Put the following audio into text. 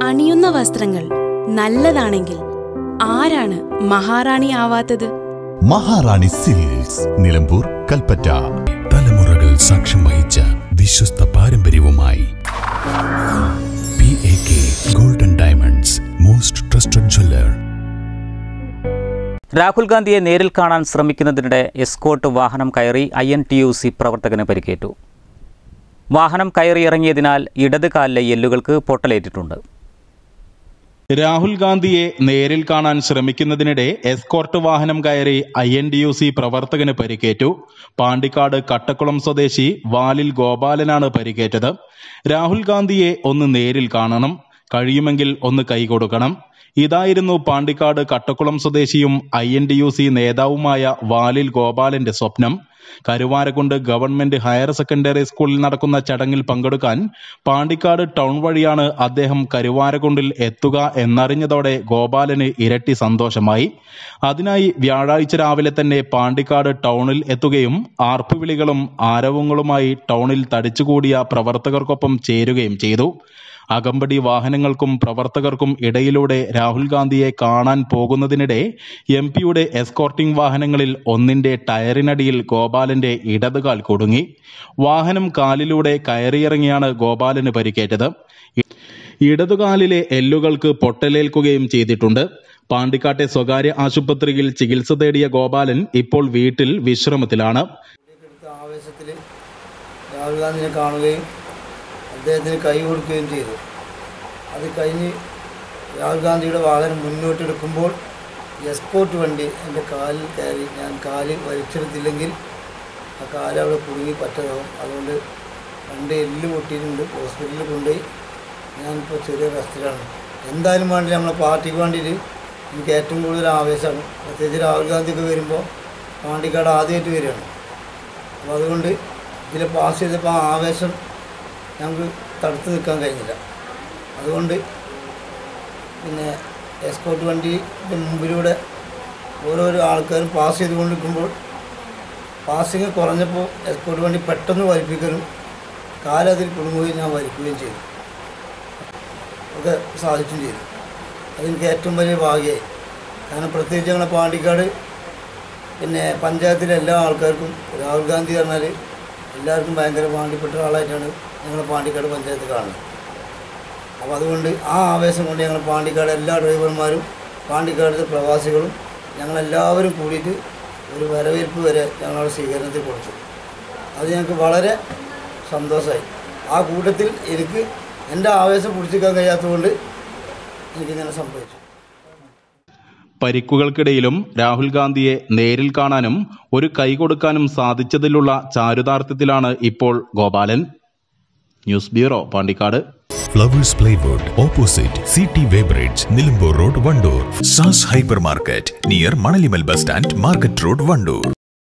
അണിയുന്ന വസ്ത്രങ്ങൾ നല്ലതാണെങ്കിൽ ആരാണ് മഹാറാണി ആവാത്തത്? മഹാറാണി സിൽക്സ്, നിലമ്പൂർ, കൽപ്പറ്റ. തലമുറകൾ സാക്ഷ്യം വഹിച്ച വിശ്വസ്ത പാരമ്പര്യവുമായി PAK golden diamonds, most trusted jeweller. Rahul ഗാന്ധിയെ നേരിൽ കാണാൻ ശ്രമിക്കുന്നതിനിടെ എസ്കോർട്ട് വാഹനം കയറി INTUC പ്രവർത്തകന് പരിക്കേറ്റു. വാഹനം കയറിയിറങ്ങിയതിനാൽ ഇടത് കാലിലെ എല്ലുകൾക്ക് പൊട്ടലേറ്റിട്ടുണ്ട്. രാഹുൽ ഗാന്ധിയെ നേരിൽ കാണാൻ ശ്രമിക്കുന്നതിനിടെ എസ്കോർട്ട് വാഹനം കയറി INTUC പ്രവർത്തകന് പരിക്കേറ്റു. പാണ്ടിക്കാട് കട്ടക്കുളം സ്വദേശി വാലിൽ ഗോപാലനാണ് പരിക്കേറ്റത്. രാഹുൽ ഗാന്ധിയെ ഒന്ന് നേരിൽ കാണണം, കഴിയുമെങ്കിൽ ഒന്ന് കൈകൊടുക്കണം. ഇതായിരുന്നു പാണ്ടിക്കാട് കട്ടക്കുളം സ്വദേശിയും INTUC നേതാവുമായ വാലിൽ ഗോപാലന്റെ സ്വപ്നം. കരുവാരക്കുണ്ട് ഗവൺമെന്റ് ഹയർ സെക്കൻഡറി സ്കൂളിൽ നടക്കുന്ന ചടങ്ങിൽ പങ്കെടുക്കാൻ പാണ്ടിക്കാട് ടൗൺ വഴിയാണ് അദ്ദേഹം കരുവാരക്കുണ്ടിൽ എത്തുക എന്നറിഞ്ഞതോടെ ഗോപാലന് ഇരട്ടി സന്തോഷമായി. അതിനായി വ്യാഴാഴ്ച രാവിലെ തന്നെ പാണ്ടിക്കാട് ടൗണിൽ എത്തുകയും ആർപ്പുവിളികളും ആരവങ്ങളുമായി ടൗണിൽ തടിച്ചുകൂടിയ പ്രവർത്തകർക്കൊപ്പം ചേരുകയും ചെയ്തു. അകമ്പടി വാഹനങ്ങൾക്കും പ്രവർത്തകർക്കും ഇടയിലൂടെ രാഹുൽ ഗാന്ധിയെ കാണാൻ പോകുന്നതിനിടെ MP-യുടെ എസ്കോർട്ടിംഗ് വാഹനങ്ങളിൽ ഒന്നിന്റെ ടയറിനടിയിൽ ഗോപാലന്റെ ഇടതുകാൽ കുടുങ്ങി. വാഹനം കാലിലൂടെ കയറിയിറങ്ങിയാണ് ഗോപാലന് പരിക്കേറ്റത്. ഇടതുകാലിലെ എല്ലുകൾക്ക് പൊട്ടലേൽക്കുകയും ചെയ്തിട്ടുണ്ട്. പാണ്ടിക്കാട്ടെ സ്വകാര്യ ആശുപത്രിയിൽ ചികിത്സ തേടിയ ഗോപാലൻ ഇപ്പോൾ വീട്ടിൽ വിശ്രമത്തിലാണ്. രാഹുൽ ഗാന്ധിനെ കാണുകയും അദ്ദേഹത്തിന് കൈ കൊടുക്കുകയും ചെയ്തു. അത് കഴിഞ്ഞ് രാഹുൽ ഗാന്ധിയുടെ വാഹനം മുന്നോട്ടെടുക്കുമ്പോൾ എസ്കോർട്ട് വണ്ടി എൻ്റെ കാലിൽ കയറി. ഞാൻ കാലിൽ വലിച്ചെടുത്തില്ലെങ്കിൽ ആ കാല് അവിടെ കുടുങ്ങി പറ്റതാവും. അതുകൊണ്ട് 2 എല്ല് പൊട്ടിയിട്ടുണ്ട്. ഹോസ്പിറ്റലിൽ കൊണ്ടുപോയി ഞാനിപ്പോൾ ചെറിയ റെസ്റ്റിലാണ്. എന്തായാലും വേണ്ടി നമ്മളെ പാർട്ടിക്ക് വേണ്ടിയിട്ട് എനിക്ക് ഏറ്റവും കൂടുതൽ ആവേശമാണ്. പ്രത്യേകിച്ച് രാഹുൽ ഗാന്ധിയൊക്കെ വരുമ്പോൾ പാണ്ടിക്കാട് ആദ്യമായിട്ട് വരികയാണ്. അപ്പോൾ അതുകൊണ്ട് ഇതിൽ പാസ് ചെയ്തപ്പോൾ ആ ആവേശം ഞങ്ങൾക്ക് തടുത്ത് നിൽക്കാൻ കഴിഞ്ഞില്ല. അതുകൊണ്ട് പിന്നെ എസ്കോർട്ട് വണ്ടിയുടെ മുമ്പിലൂടെ ഓരോരോ ആൾക്കാരും പാസ് ചെയ്തുകൊണ്ടിരിക്കുമ്പോൾ പാസിങ് കുറഞ്ഞപ്പോൾ എസ്കോർട്ട് വണ്ടി പെട്ടെന്ന് വലിപ്പിക്കാനും കാലതിൽ കുടുങ്ങുകയും ഞാൻ വലിക്കുകയും ചെയ്തു. ഒക്കെ സാധിക്കുകയും ചെയ്തു. അതെനിക്ക് ഏറ്റവും വലിയ ഭാഗ്യമായി. കാരണം പ്രത്യേകിച്ച് ഞങ്ങളെ പാണ്ടിക്കാട് പിന്നെ പഞ്ചായത്തിലെ എല്ലാ ആൾക്കാർക്കും രാഹുൽ ഗാന്ധി പറഞ്ഞാൽ എല്ലാവർക്കും ഭയങ്കര പാണ്ടിപ്പെട്ട ആളായിട്ടാണ് ഞങ്ങൾ പാണ്ടിക്കാട് പഞ്ചായത്ത് കാണുന്നത്. അപ്പോൾ അതുകൊണ്ട് ആ ആവേശം കൊണ്ട് ഞങ്ങൾ പാണ്ടിക്കാട് എല്ലാ ഡ്രൈവർമാരും പാണ്ടിക്കാട് പ്രവാസികളും ഞങ്ങളെല്ലാവരും കൂടിയിട്ട് ഒരു വരവേൽപ്പ് വരെ ഞങ്ങളുടെ സ്വീകരണത്തിൽ കൊടുത്തു. അത് ഞങ്ങൾക്ക് വളരെ സന്തോഷമായി. ആ കൂട്ടത്തിൽ എനിക്ക് എൻ്റെ ആവേശം പിടിച്ചിരിക്കാൻ കഴിയാത്തതുകൊണ്ട് എനിക്കിങ്ങനെ സംഭവിച്ചു. പരിക്കുകൾക്കിടയിലും രാഹുൽ ഗാന്ധിയെ നേരിൽ കാണാനും ഒരു കൈ കൊടുക്കാനും സാധിച്ചതിലുള്ള ചാരുതാർത്ഥ്യത്തിലാണ് ഇപ്പോൾ Gopalan. News bureau, Pandikkad. Flowers plywood, opposite CT Weybridge, Nilambur road, Wandoor. സാസ് hypermarket near Manalimal bus stand, market road, Wandoor.